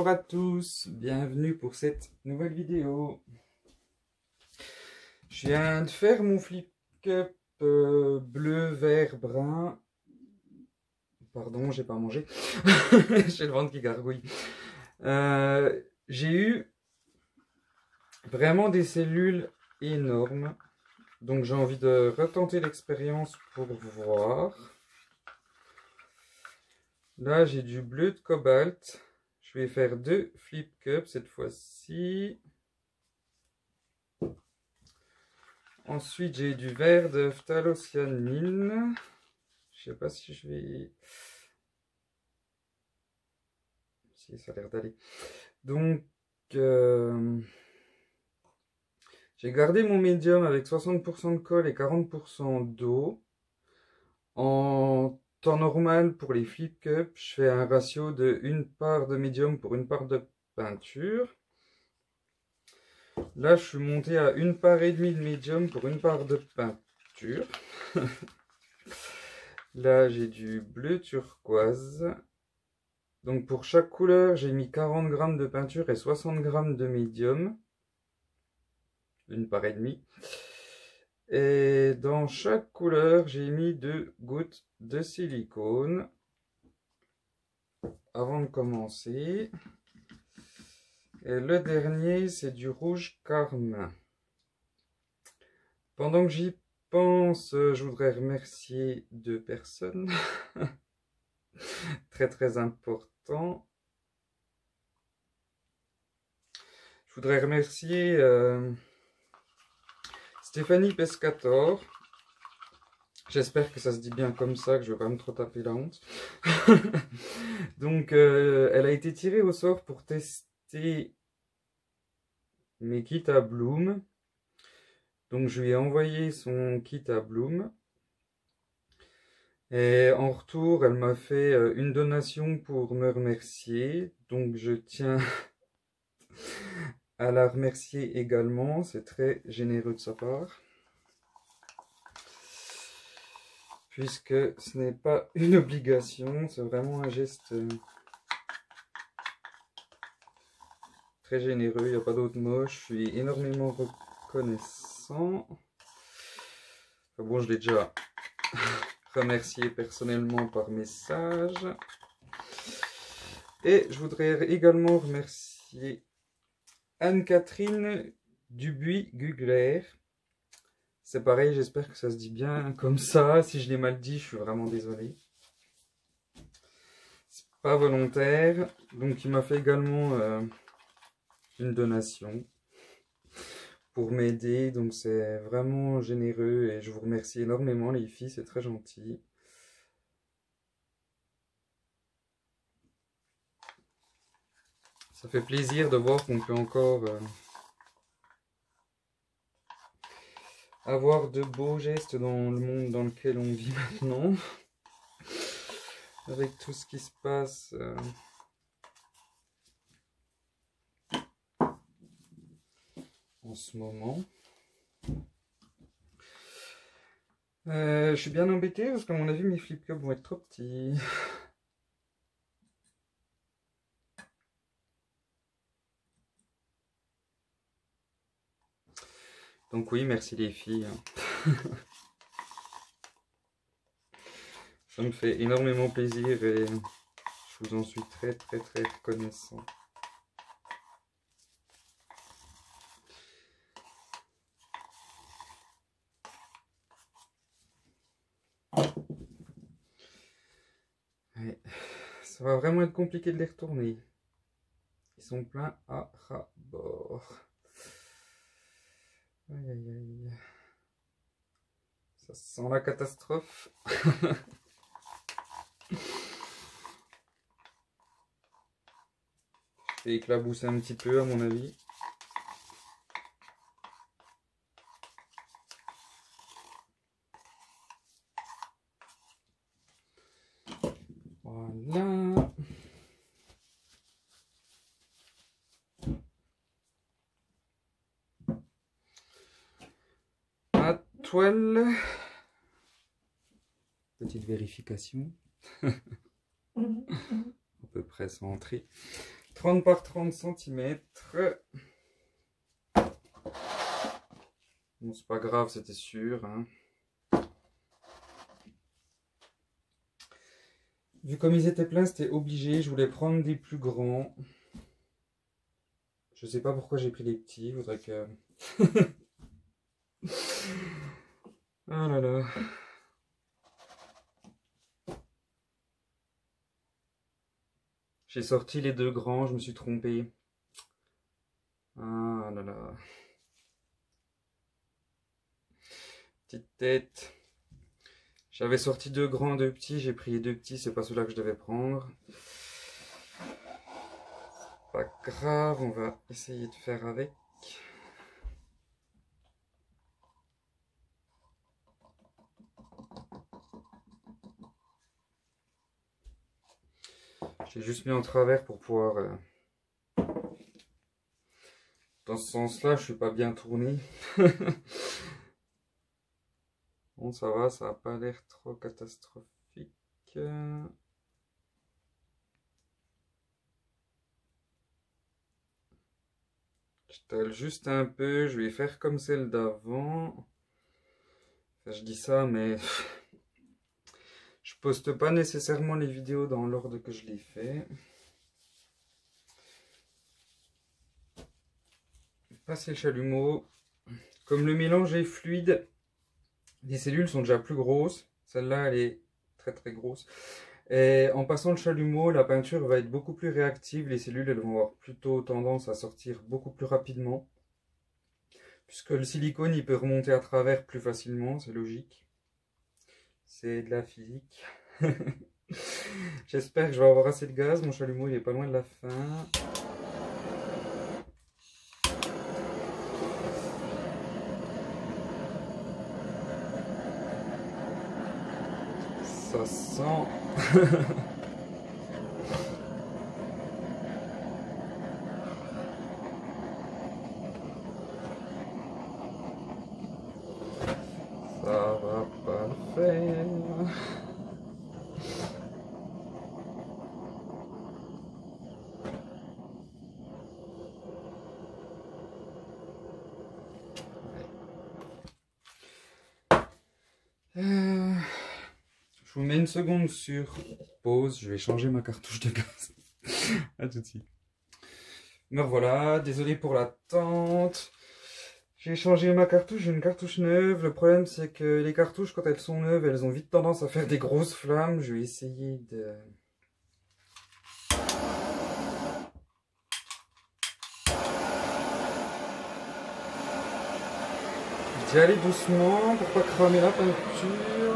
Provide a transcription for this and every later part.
à tous, bienvenue pour cette nouvelle vidéo. Je viens de faire mon flip cup bleu, vert, brun. Pardon, j'ai pas mangé. J'ai le ventre qui gargouille. J'ai eu vraiment des cellules énormes. Donc j'ai envie de retenter l'expérience pour voir. Là, j'ai du bleu de cobalt. Je vais faire 2 flip cups cette fois-ci. Ensuite, j'ai du vert de phthalocyanine. Je sais pas si je vais... Si, ça a l'air d'aller. Donc, j'ai gardé mon médium avec 60% de colle et 40% d'eau. En temps normal, pour les flip cups, je fais un ratio de 1 part de médium pour 1 part de peinture. Là, je suis monté à 1 part et demie de médium pour 1 part de peinture. Là, j'ai du bleu turquoise. Donc, pour chaque couleur, j'ai mis 40 g de peinture et 60 g de médium. 1 part et demie. Et dans chaque couleur, j'ai mis 2 gouttes de silicone. Avant de commencer. Et le dernier, c'est du rouge carmin. Pendant que j'y pense, je voudrais remercier 2 personnes. Très important. Je voudrais remercier Stéphanie Pescator. J'espère que ça se dit bien comme ça, que je ne vais pas me trop taper la honte. Donc, elle a été tirée au sort pour tester mes kits à Bloom. Donc, je lui ai envoyé son kit à Bloom. Et en retour, elle m'a fait une donation pour me remercier. Donc, je tiens à la remercier également. C'est très généreux de sa part. Puisque ce n'est pas une obligation, c'est vraiment un geste très généreux. Il n'y a pas d'autre mot. Je suis énormément reconnaissant. Enfin bon, je l'ai déjà remercié personnellement par message. Et je voudrais également remercier Anne-Catherine Dubuis-Gugler. C'est pareil, j'espère que ça se dit bien comme ça. Si je l'ai mal dit, je suis vraiment désolé. C'est pas volontaire. Donc il m'a fait également une donation pour m'aider. Donc c'est vraiment généreux et je vous remercie énormément les filles, c'est très gentil. Ça fait plaisir de voir qu'on peut encore avoir de beaux gestes dans le monde dans lequel on vit maintenant. Avec tout ce qui se passe. En ce moment. Je suis bien embêté parce qu'à mon avis mes flip cups vont être trop petits. Donc oui, merci les filles. Ça me fait énormément plaisir et je vous en suis très reconnaissant. Ouais. Ça va vraiment être compliqué de les retourner. Ils sont pleins à ras-bord. Aïe aïe aïe. Ça sent la catastrophe. Je vais éclabousser un petit peu à mon avis. Voilà. La toile. Petite vérification. À peu près centré. 30 par 30 centimètres. Bon, c'est pas grave, c'était sûr, hein. Vu comme ils étaient pleins, c'était obligé. Je voulais prendre des plus grands. Je sais pas pourquoi j'ai pris les petits. Faudrait que... Ah là là. J'ai sorti les deux grands, je me suis trompé. Ah là là. Petite tête. J'avais sorti deux grands, deux petits. J'ai pris les deux petits, c'est pas ceux-là que je devais prendre. Pas grave, on va essayer de faire avec. J'ai juste mis en travers pour pouvoir... Dans ce sens-là, je suis pas bien tourné. Bon, ça va, ça a pas l'air trop catastrophique. Je tale juste un peu, je vais faire comme celle d'avant. Enfin, je dis ça, mais je poste pas nécessairement les vidéos dans l'ordre que je les fais. Passer le chalumeau. Comme le mélange est fluide, les cellules sont déjà plus grosses. Celle-là, elle est très très grosse. Et en passant le chalumeau, la peinture va être beaucoup plus réactive. Les cellules, elles vont avoir plutôt tendance à sortir beaucoup plus rapidement. Puisque le silicone, il peut remonter à travers plus facilement, c'est logique. C'est de la physique. J'espère que je vais avoir assez de gaz. Mon chalumeau, il est pas loin de la fin. Ça sent. Ça va pas le faire. Je vous mets une seconde sur pause. Je vais changer ma cartouche de gaz. À tout de suite. Me revoilà. Désolé pour l'attente. J'ai changé ma cartouche, j'ai une cartouche neuve. Le problème, c'est que les cartouches, quand elles sont neuves, elles ont vite tendance à faire des grosses flammes. Je vais essayer d'y aller doucement pour pas cramer la peinture.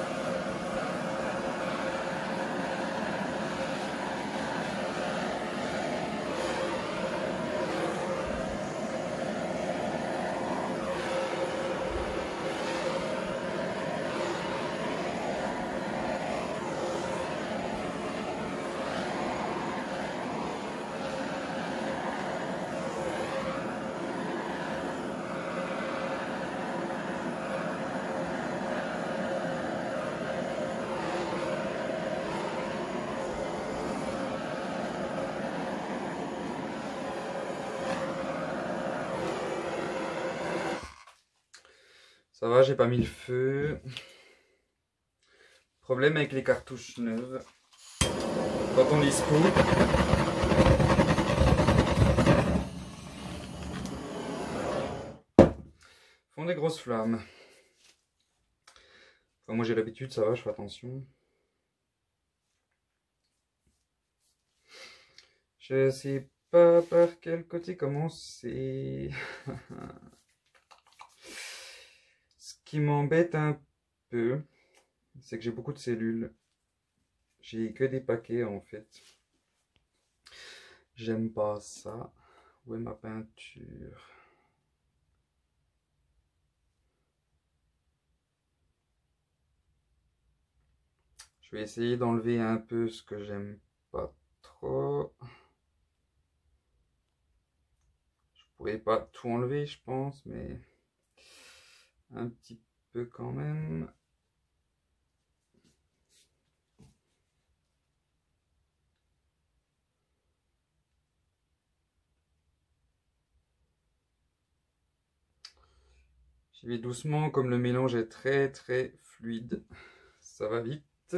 Ça va, j'ai pas mis le feu. Problème avec les cartouches neuves. Quand on les secoue, font des grosses flammes. Enfin, moi j'ai l'habitude, ça va, je fais attention. Je sais pas par quel côté commencer. Ce qui m'embête un peu, c'est que j'ai beaucoup de cellules. J'ai que des paquets en fait. J'aime pas ça. Où est ma peinture? Je vais essayer d'enlever un peu ce que j'aime pas trop. Je pourrais pas tout enlever, je pense, mais un petit peu quand même. J'y vais doucement, comme le mélange est très très fluide. Ça va vite.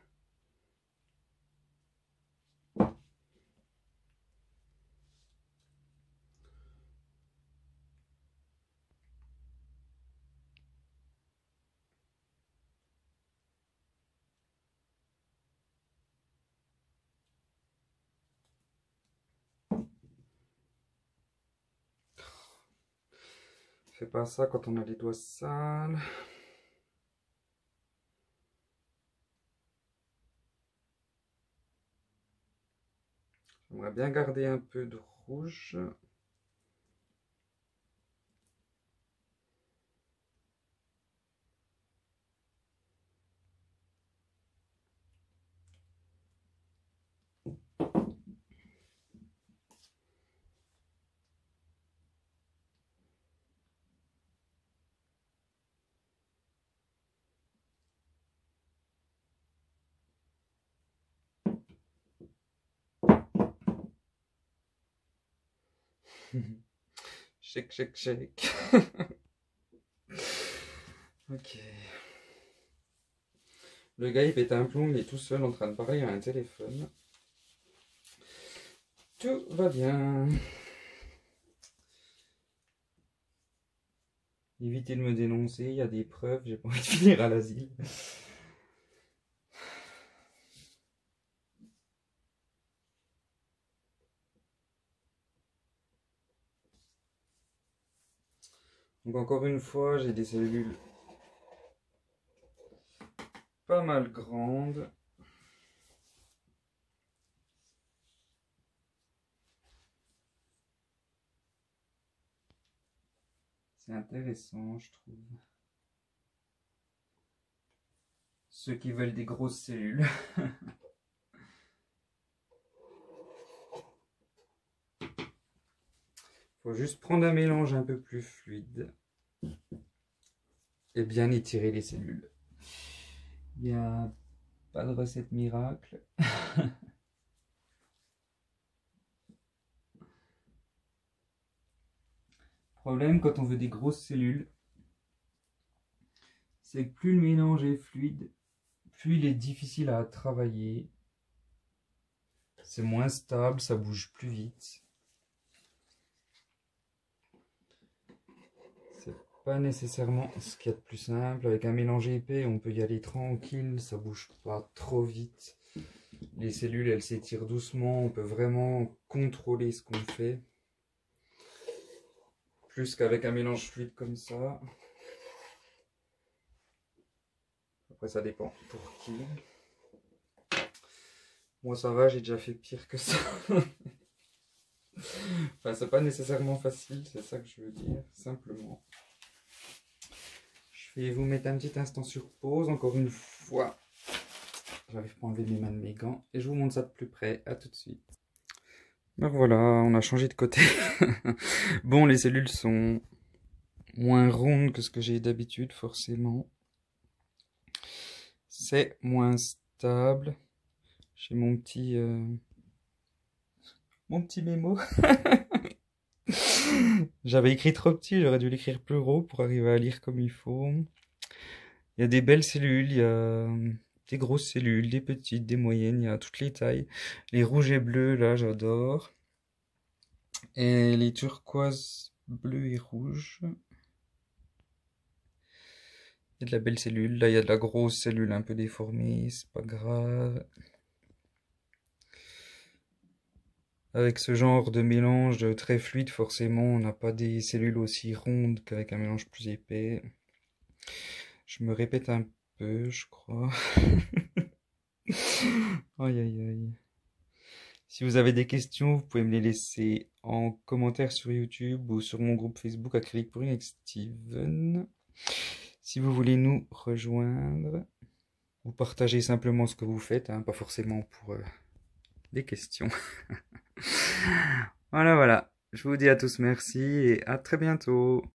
Fais pas ça quand on a les doigts sales. J'aimerais bien garder un peu de rouge. Shake, shake, shake. Ok. Le gars il pète un plomb, il est tout seul en train de parler à un téléphone. Tout va bien. Évitez de me dénoncer, il y a des preuves, j'ai pas envie de finir à l'asile. Donc encore une fois, j'ai des cellules pas mal grandes. C'est intéressant, je trouve. Ceux qui veulent des grosses cellules. Faut juste prendre un mélange un peu plus fluide et bien étirer les cellules. Il n'y a pas de recette miracle. Problème quand on veut des grosses cellules, c'est que plus le mélange est fluide, plus il est difficile à travailler. C'est moins stable, ça bouge plus vite. C'est pas nécessairement ce qu'il y a de plus simple. Avec un mélange épais, on peut y aller tranquille, ça bouge pas trop vite. Les cellules, elles s'étirent doucement, on peut vraiment contrôler ce qu'on fait. Plus qu'avec un mélange fluide comme ça. Après, ça dépend pour qui. Moi, ça va, j'ai déjà fait pire que ça. Enfin, c'est pas nécessairement facile, c'est ça que je veux dire, simplement. Je vais vous mettre un petit instant sur pause, encore une fois. J'arrive pas à enlever mes mains de mes gants. Et je vous montre ça de plus près, à tout de suite. Ben voilà, on a changé de côté. Bon, les cellules sont moins rondes que ce que j'ai d'habitude, forcément. C'est moins stable. J'ai mon petit mémo. J'avais écrit trop petit, j'aurais dû l'écrire plus gros pour arriver à lire comme il faut. Il y a des belles cellules, il y a des grosses cellules, des petites, des moyennes, il y a toutes les tailles. Les rouges et bleus, là, j'adore. Et les turquoises, bleues et rouges. Il y a de la belle cellule. Là, il y a de la grosse cellule un peu déformée, c'est pas grave. Avec ce genre de mélange très fluide, forcément, on n'a pas des cellules aussi rondes qu'avec un mélange plus épais. Je me répète un peu, je crois. Aïe aïe aïe. Si vous avez des questions, vous pouvez me les laisser en commentaire sur YouTube ou sur mon groupe Facebook Acrylique Pourri avec Steven. Si vous voulez nous rejoindre ou partager simplement ce que vous faites, hein, pas forcément pour des questions. Voilà, voilà. Je vous dis à tous merci et à très bientôt.